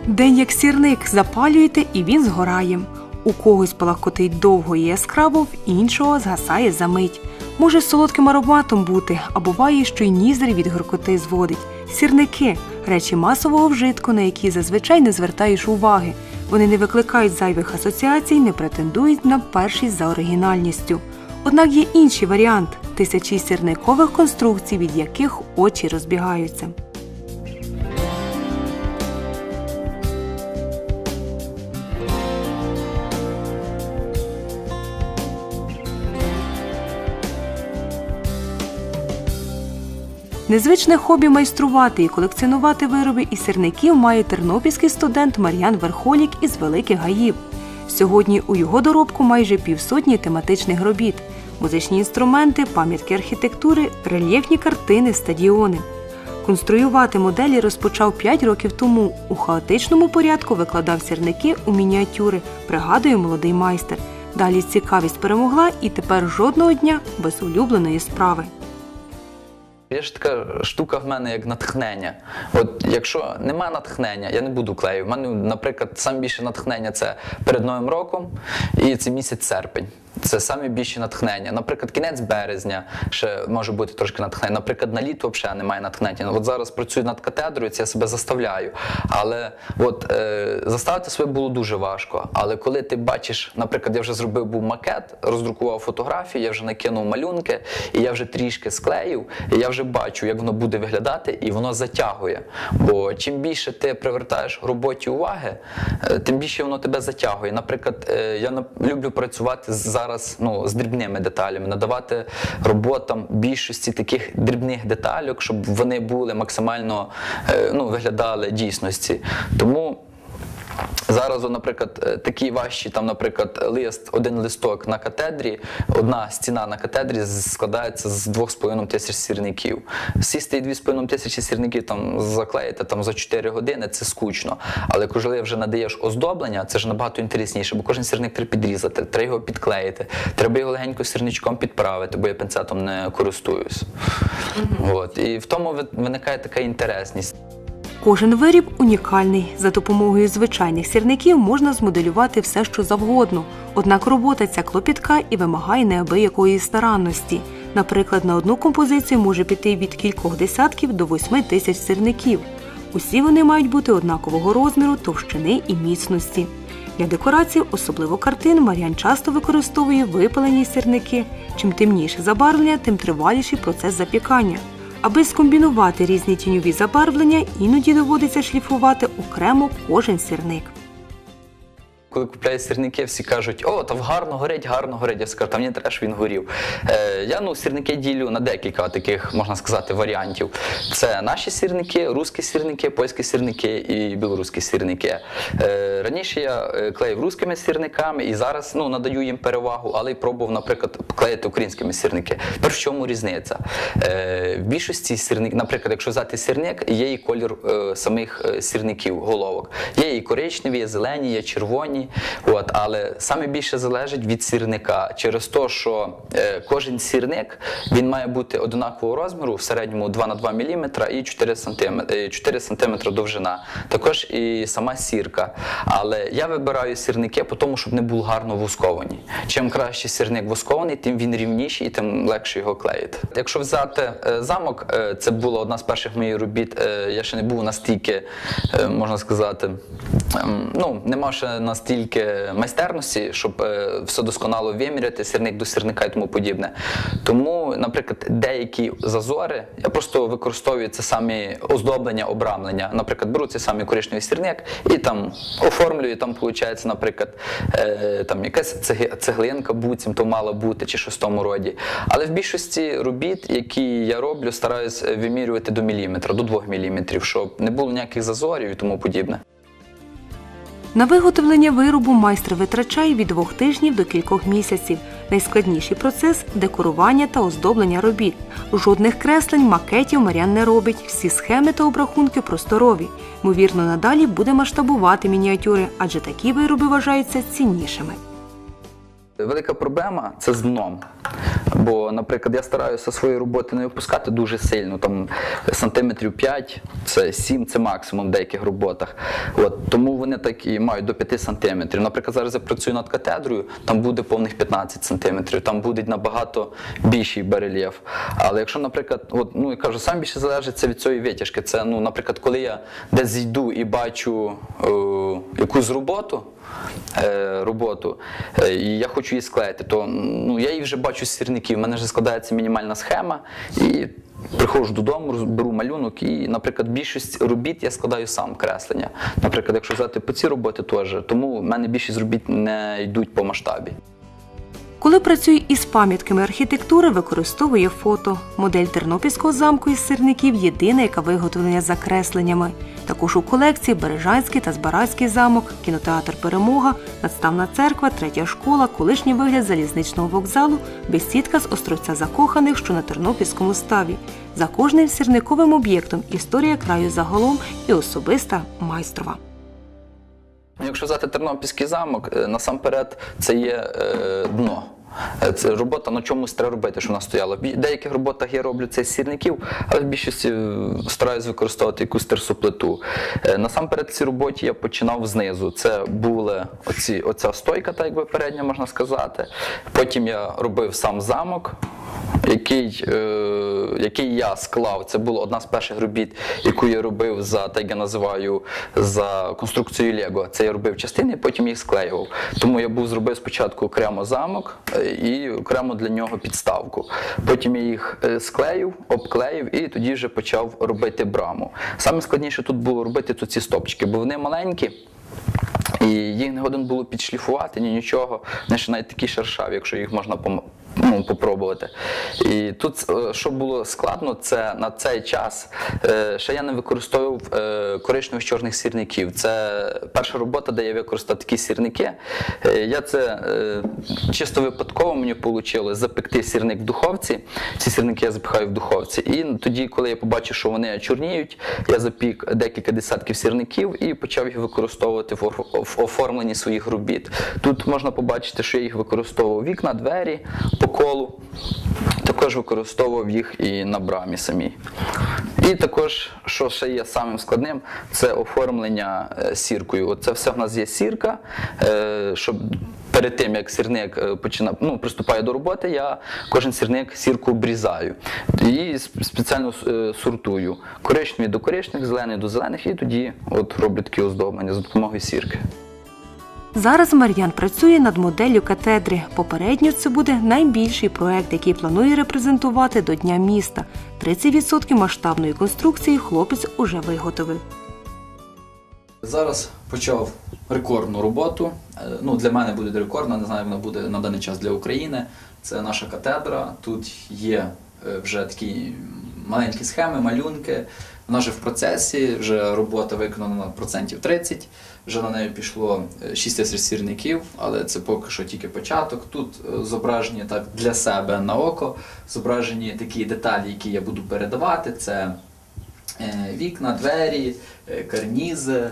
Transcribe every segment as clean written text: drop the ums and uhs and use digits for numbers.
День як сірник, запалюєте і він згорає. У когось палахкотить довго і яскраво, в іншого згасає за мить. Може з солодким ароматом бути, а буває, що й ніздрі від гіркоти зводить. Сірники – речі масового вжитку, на які зазвичай не звертаєш уваги. Вони не викликають зайвих асоціацій, не претендують на першість за оригінальністю. Однак є інший варіант – тисячі сірникових конструкцій, від яких очі розбігаються. Незвичне хобі майструвати і колекціонувати вироби із сірників має тернопільський студент Мар'ян Верхолік із Великих Гаїв. Сьогодні у його доробку майже півсотні тематичних робіт – музичні інструменти, пам'ятки архітектури, рельєфні картини, стадіони. Конструювати моделі розпочав 5 років тому. У хаотичному порядку викладав сірники у мініатюри, пригадує молодий майстер. Далі цікавість перемогла і тепер жодного дня без улюбленої справи. Є ж така штука в мене, як натхнення. От якщо немає натхнення, я не буду клею. У мене, наприклад, саме більше натхнення – це перед Новим роком і це місяць серпень. Це саме більше натхнення. Наприклад, кінець березня ще може бути трошки натхнення. Наприклад, на літо взагалі немає натхнення. От зараз працюю над катедрою, це я себе заставляю. Але от заставити себе було дуже важко. Але коли ти бачиш, наприклад, я вже зробив був макет, роздрукував фотографії, я вже накинув малюнки, і я вже трішки склеїв, і я вже бачу, як воно буде виглядати, і воно затягує. Бо чим більше ти привертаєш роботі уваги, тим більше воно тебе затягує. Наприклад, я люблю працювати зараз з дрібними деталями, надавати роботам більшості таких дрібних деталей, щоб вони були максимально, виглядали дійсності. Тому зараз, наприклад, такі важчі, наприклад, один листок на катедрі, одна стіна на катедрі складається з 2500 сірників. Сісти 2500 сірників заклеїти за 4 години – це скучно. Але коли вже надаєш оздоблення, це ж набагато інтересніше, бо кожен сірник треба підрізати, треба його підклеїти, треба його легенько сірничком підправити, бо я пінцетом не користуюсь. І в тому виникає така інтересність. Кожен виріб унікальний. За допомогою звичайних сірників можна змоделювати все, що завгодно. Однак робота ця клопітка і вимагає неабиякої старанності. Наприклад, на одну композицію може піти від кількох десятків до 8000 сірників. Усі вони мають бути однакового розміру, товщини і міцності. Для декорацій, особливо картин, Мар'ян часто використовує випалені сірники. Чим темніше забарвлення, тим триваліший процес запікання. Аби скомбінувати різні тіньові забарвлення, іноді доводиться шліфувати окремо кожен сірник. Коли купляю сірники, всі кажуть: «О, там гарно горить, гарно горить». Я скажу: «Та мені треба, щоб він горів». Я сірники ділю на декілька таких, можна сказати, варіантів. Це наші сірники, русські сірники, польські сірники і білоруські сірники. Раніше я клеїв русскими сірниками і зараз надаю їм перевагу, але й пробував, наприклад, клеїти українськими сірники. Тепер в чому різниця? В більшості сірників, наприклад, якщо взяти сірник, є і колір самих сірників, головок. Є і коричневі, є зелені, є червоні. Але саме більше залежить від сірника через те, що кожен сірник він має бути однакового розміру, в середньому 2 на 2 мм і 4 см довжина. Також і сама сірка. Але я вибираю сірники по тому, щоб не були гарно восковані. Чим краще сірник воскований, тим він рівніший і тим легше його клеїти. Якщо взяти замок, це була одна з перших моїх робіт, я ще не був настільки, можна сказати, не мав ще настільки майстерності, щоб все досконало виміряти, сірник до сірника і тому подібне. Тому, наприклад, деякі зазори, я просто використовую це самі оздоблення, обрамлення. Наприклад, беру цей самий коричневий сірник і оформлюю, виходить, наприклад, якась цеглинка буцім, то мала бути, чи щось в тому роді. Але в більшості робіт, які я роблю, стараюсь вимірювати до міліметра, до 2 мм, щоб не було ніяких зазорів і тому подібне. На виготовлення виробу майстер витрачає від 2 тижнів до кількох місяців. Найскладніший процес – декорування та оздоблення робіт. Жодних креслень, макетів Мар'ян не робить, всі схеми та обрахунки просторові. Ймовірно, надалі буде масштабувати мініатюри, адже такі вироби вважаються ціннішими. Велика проблема – це з дном. Бо, наприклад, я стараюся свої роботи не випускати дуже сильно, там сантиметрів 5, це 7, це максимум в деяких роботах. Тому вони так і мають до 5 сантиметрів. Наприклад, зараз я працюю над катедрою, там буде повних 15 сантиметрів, там буде набагато більший барельєф. Але якщо, наприклад, я кажу, сам більше залежить це від цієї витяжки. Це, наприклад, коли я десь зійду і бачу якусь роботу, і я хочу її склеїти, то я її вже бачу з сірників, в мене вже складається мінімальна схема, і приходжу додому, беру малюнок і, наприклад, більшість робіт я складаю сам креслення. Наприклад, якщо взяти по ці роботи теж, тому в мене більшість робіт не йдуть по масштабі. Коли працює із пам'ятками архітектури, використовує фото. Модель Тернопільського замку із сірників єдина, яка виготовлена за кресленнями. Також у колекції Бережанський та Збаразький замок, кінотеатр «Перемога», Надставна церква, Третя школа, колишній вигляд залізничного вокзалу, бесідка з Острівця Закоханих, що на Тернопільському ставі. За кожним сірниковим об'єктом історія краю загалом і особиста майстрова. Якщо взяти Тернопільський замок, насамперед це є дно. Це робота на чомусь треба робити, що вона стояла. В деяких роботах я роблю це з сірників, але в більшості стараюсь використовувати якусь терсоплиту. Насамперед в цій роботі я починав знизу. Це була оця стойка, так якби передня, можна сказати. Потім я робив сам замок, який я склав. Це була одна з перших робіт, яку я робив за, так я називаю, за конструкцією Лего. Це я робив частини, потім їх склеював. Тому я зробив спочатку окремо замок і окремо для нього підставку. Потім я їх склеїв, обклеїв і тоді вже почав робити браму. Саме складніше тут було робити ці стопчики, бо вони маленькі. І їх не годен було підшліфувати, нічого. Вони ще навіть такі шершаві, якщо їх можна попробувати. І тут, що було складно, це на цей час ще я не використовував коричневих чорних сірників. Це перша робота, де я використав такі сірники. Я це чисто випадково мені вийшло запекти сірник в духовці. Ці сірники я запихаю в духовці. І тоді, коли я побачив, що вони чорніють, я запік декілька десятків сірників і почав їх використовувати в оформленні своїх робіт. Тут можна побачити, що я їх використовував вікна, двері, по колу. Також використовував їх і на брамі самій. І також, що ще є самим складним, це оформлення сіркою. Оце все в нас є сірка, щоб перед тим, як сірник приступає до роботи, я кожен сірник сірку обрізаю. І спеціально сортую. Коричневі до коричневих, зелені до зелених, і тоді роблю такі оздоблення за допомогою сірки. Зараз Мар'ян працює над моделлю катедри. Попередньо це буде найбільший проект, який планує репрезентувати до Дня міста. 30% масштабної конструкції хлопець уже виготовив. Зараз почав рекордну роботу. Для мене буде рекордна, не знаю, вона буде на даний час для України. Це наша катедра. Тут є вже такі маленькі схеми, малюнки. Вона вже в процесі, вже робота виконана на 30%. Вже на неї пішло 6 тисяч сірників, але це поки що тільки початок. Тут зображені так для себе на око, зображені такі деталі, які я буду передавати. Це вікна, двері, карнізи,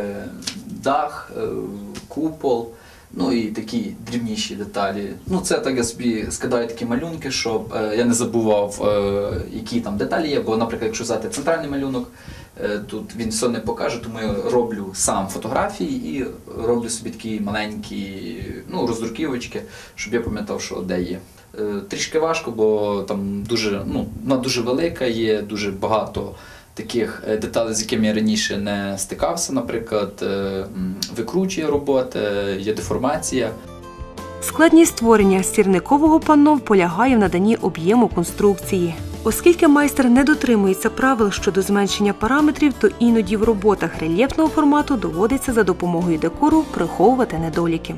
дах, купол. І такі дрібніші деталі. Це так я собі скидаю такі малюнки, щоб я не забував, які там деталі є. Бо, наприклад, якщо взяти центральний малюнок, тут він все не покаже, тому я роблю сам фотографії і роблю собі такі маленькі роздруківочки, щоб я пам'ятав, що де є. Трішки важко, бо там вона дуже велика, є дуже багато таких деталей, з якими я раніше не стикався, наприклад, викручує роботи, є деформація. Складність створення сірникового панно полягає в наданні об'єму конструкції. Оскільки майстер не дотримується правил щодо зменшення параметрів, то іноді в роботах рельєфного формату доводиться за допомогою декору приховувати недоліки.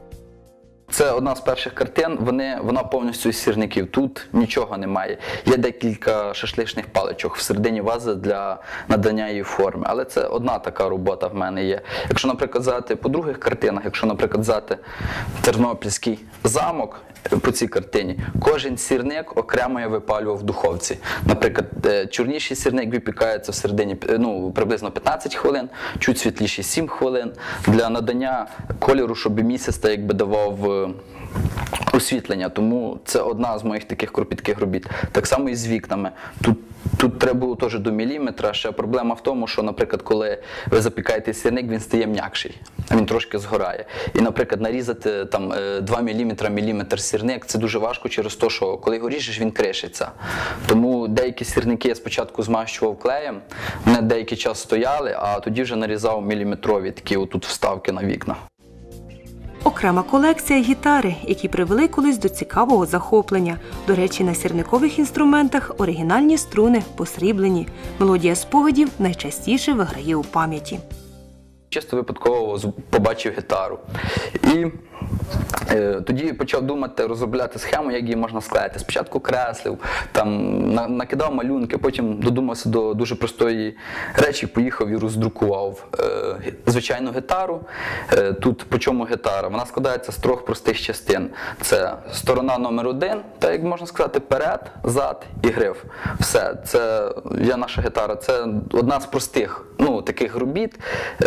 Це одна з перших картин, вона повністю з сірників, тут нічого немає. Є декілька шашличних паличок всередині вази для надання її форми, але це одна така робота в мене є. Якщо, наприклад, взяти по других картинах, якщо, наприклад, взяти Тернопільський замок по цій картині, кожен сірник окремо я випалював в духовці. Наприклад, чорніший сірник випікається всередині приблизно 15 хвилин, чуть світліший 7 хвилин. Для надання кольору, щоб місяць давав освітлення, тому це одна з моїх таких кропітких робіт. Так само і з вікнами. Тут треба було теж до міліметра. Ще проблема в тому, що, наприклад, коли ви запікаєте сирник, він стає м'якший, він трошки згорає. І, наприклад, нарізати там 2 міліметр сирник – це дуже важко через те, що коли його ріжеш, він кришиться. Тому деякі сирники я спочатку змащував клеєм, вони деякий час стояли, а тоді вже нарізав міліметрові такі отут вставки на вікна. Окрема колекція – гітари, які привели колись до цікавого захоплення. До речі, на сірникових інструментах оригінальні струни посріблені. Мелодія спогадів найчастіше виграє у пам'яті. Чисто випадково побачив гітару. І тоді почав думати, розробляти схему, як її можна склеїти. Спочатку креслив, там, накидав малюнки, потім додумався до дуже простої речі, поїхав і роздрукував звичайну гітару. Тут по чому гітара? Вона складається з 3 простих частин. Це сторона номер 1, так як можна сказати, перед, зад і гриф. Все, це наша гітара. Це одна з простих таких робіт,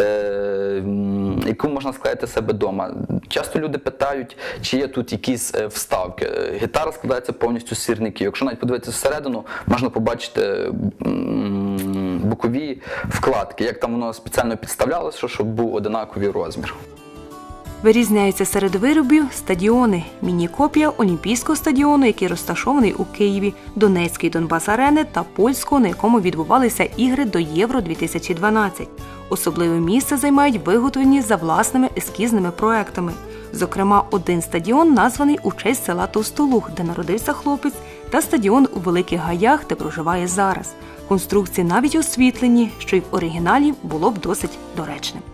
яку можна склеїти себе вдома. Часто люди питають, чи є тут якісь вставки. Гітара складається повністю з сірників. Якщо навіть подивитися всередину, можна побачити бокові вкладки, як там воно спеціально підставлялося, щоб був однаковий розмір. Вирізняються серед виробів стадіони. Міні-копія Олімпійського стадіону, який розташований у Києві, Донецької Донбас-арени та польського, на якому відбувалися ігри до Євро-2012. Особливе місце займають виготовлені за власними ескізними проектами. Зокрема, один стадіон названий у честь села Товстолуг, де народився хлопець, та стадіон у Великих Гаях, де проживає зараз. Конструкції навіть освітлені, що й в оригіналі було б досить доречним.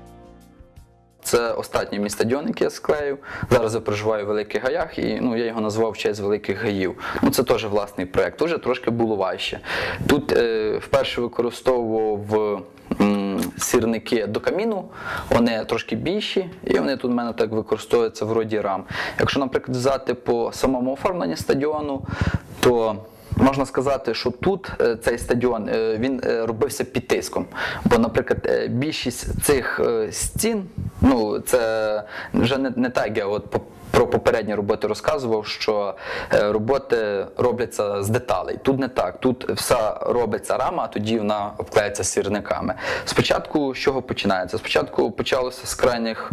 Це останній мій стадіон, який я склеїв. Зараз я проживаю в Великих Гаях, і я його назвав в честь Великих Гаїв. Це теж власний проєкт. Тут вже трошки було важче. Тут вперше використовував сірники до каміну, вони трошки більші, і вони тут в мене так використовуються в роді рам. Якщо, наприклад, взяти по самому оформленню стадіону, то можна сказати, що тут цей стадіон він робився під тиском. Бо, наприклад, більшість цих стін, це вже не так, я про попередні роботи розказував, що роботи робляться з деталей. Тут не так. Тут все робиться рама, а тоді вона обклеїться сірниками. Спочатку з чого починається? Спочатку почалося з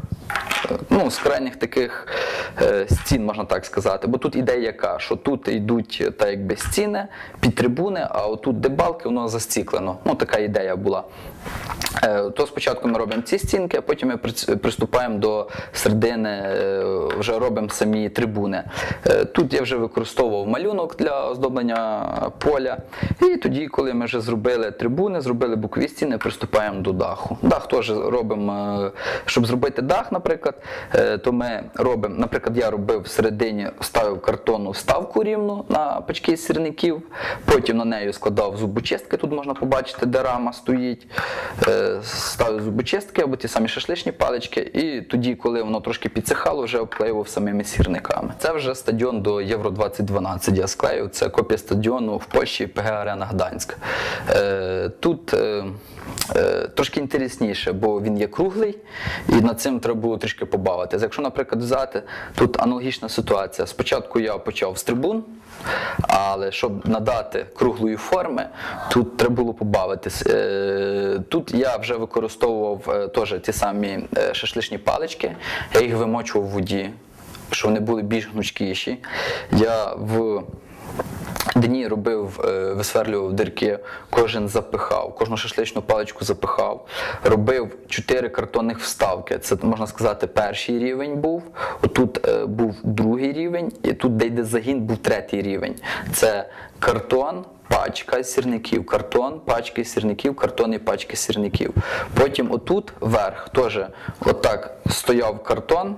крайніх таких стін, можна так сказати. Бо тут ідея яка, що тут йдуть так якби стіни під трибуни, а отут де балки, воно застіклено. Така ідея була. То спочатку ми робимо ці стінки, а потім ми приступаємо до середини, вже робимо самі трибуни. Тут я вже використовував малюнок для оздоблення поля. І тоді, коли ми вже зробили трибуни, зробили бокові стіни, приступаємо до даху. Дах теж робимо, щоб зробити дах, наприклад, то ми робимо, наприклад, я робив всередині, ставив картонну вставку рівну на пачки сірників, потім на неї складав зубочистки, тут можна побачити, де рама стоїть. Ставив зубочистки або ті самі шашличні палички, і тоді, коли воно трошки підсихало, вже обклеював самими сірниками. Це вже стадіон до Євро-2012 я склеїв, це копія стадіону в Польщі ПГ-Арена Гданськ. Тут трошки інтересніше, бо він є круглий, і над цим треба було трішки побавитися. Якщо, наприклад, взяти, тут аналогічна ситуація. Спочатку я почав з трибун, але щоб надати круглої форми, тут треба було побавитись. Тут я вже використовував теж ті самі шашличні палички, я їх вимочував в воді, щоб вони були більш гнучкіші. Я в дні робив, висверлював дирки, кожен запихав, кожну шашличну паличку запихав. Робив 4 картонних вставки. Це, можна сказати, перший рівень був. Отут був другий рівень, і тут, де йде загін, був третій рівень. Це картон, пачка сірників, картон, пачки сірників, картон і пачки сірників. Потім отут вверх теж отак стояв картон,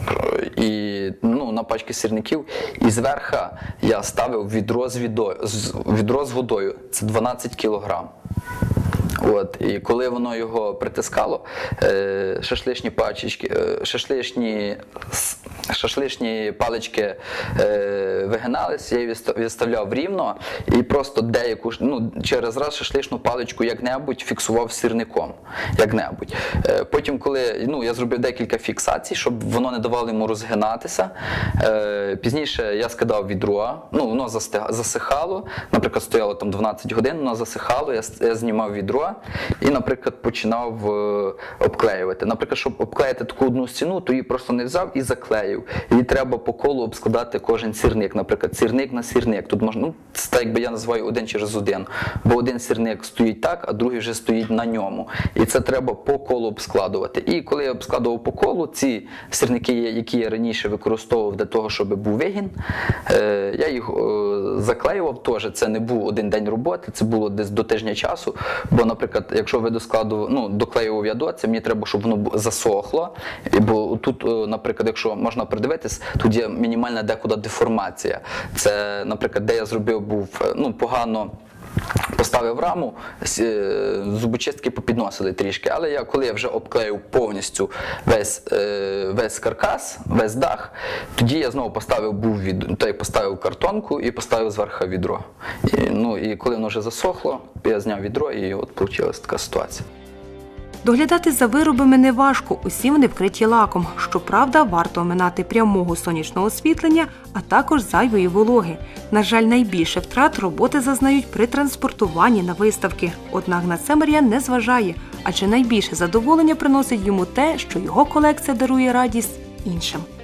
і на пачки сірників, і зверху я ставив відро з водою, це 12 кілограм. І коли воно його притискало, шашличні шашличні палички вигинались, я її виставляв рівно і просто деяку, через раз шашличну паличку як-небудь фіксував сірником. Як-небудь. Потім, коли я зробив декілька фіксацій, щоб воно не давало йому розгинатися, пізніше я скидав відро, воно засихало, наприклад, стояло там 12 годин, воно засихало, я знімав відро і, наприклад, починав обклеювати. Наприклад, щоб обклеїти таку одну стіну, то її просто не взяв і заклеїв. Її треба по колу обскладати кожен сірник, наприклад, сірник на сірник. Тут можна, це так, якби я називаю один через один, бо один сірник стоїть так, а другий вже стоїть на ньому. І це треба по колу обскладувати. І коли я обскладував по колу, ці сірники, які я раніше використовував для того, щоб був вигін, я їх заклеював теж. Це не був один день роботи, це було десь до тижня часу. Бо, наприклад, якщо ви доклеював я до, це мені треба, щоб воно засохло. Бо тут, наприклад, якщо можна придивитись, тут є мінімальна декуди деформація. Це, наприклад, де я зробив був погано поставив раму, зубочистки попідносили трішки, але коли я вже обклеїв повністю весь каркас, весь дах, тоді я знову поставив картонку і поставив зверху відро. І коли воно вже засохло, я зняв відро і от вийшла така ситуація. Доглядати за виробами не важко, усі вони вкриті лаком. Щоправда, варто оминати прямого сонячного освітлення, а також зайвої вологи. На жаль, найбільше втрат роботи зазнають при транспортуванні на виставки. Однак на це Мар'ян не зважає, адже найбільше задоволення приносить йому те, що його колекція дарує радість іншим.